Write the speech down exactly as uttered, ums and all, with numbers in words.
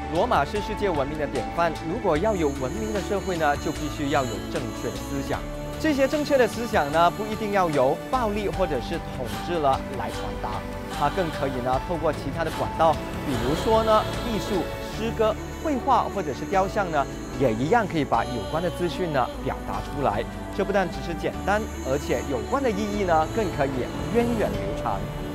罗马是世界文明的典范，如果要有文明的社会呢，就必须要有正确的思想。这些正确的思想呢，不一定要由暴力或者是统治了来传达，它更可以呢透过其他的管道，比如说呢艺术、诗歌、绘画或者是雕像呢，也一样可以把有关的资讯呢表达出来。这不但只是简单，而且有关的意义呢更可以源远流长。